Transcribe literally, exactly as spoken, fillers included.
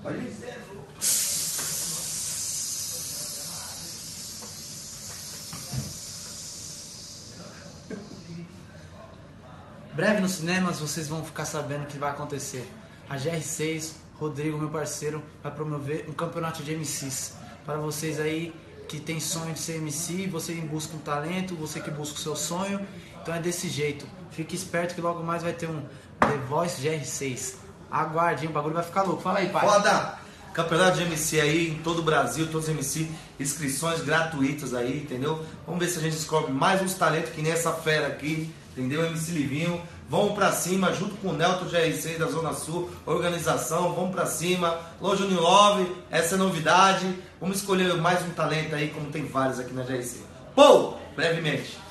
Pode ir. Breve nos cinemas vocês vão ficar sabendo o que vai acontecer. A G R seis, Rodrigo, meu parceiro, vai promover um campeonato de M Cs. Para vocês aí que tem sonho de ser M C, você que busca um talento, você que busca o seu sonho. Então é desse jeito. Fique esperto que logo mais vai ter um The Voice G R seis. Aguarde, hein? O bagulho vai ficar louco. Fala aí, pai. Foda! Campeonato de M C aí em todo o Brasil, todos os M C, inscrições gratuitas aí, entendeu? Vamos ver se a gente descobre mais uns talentos que nem essa fera aqui, entendeu? M C Livinho. Vamos pra cima, junto com o Nelton G R seis da Zona Sul, organização, vamos pra cima. Loja Unilove, essa é novidade. Vamos escolher mais um talento aí, como tem vários aqui na G R C. Pô, brevemente.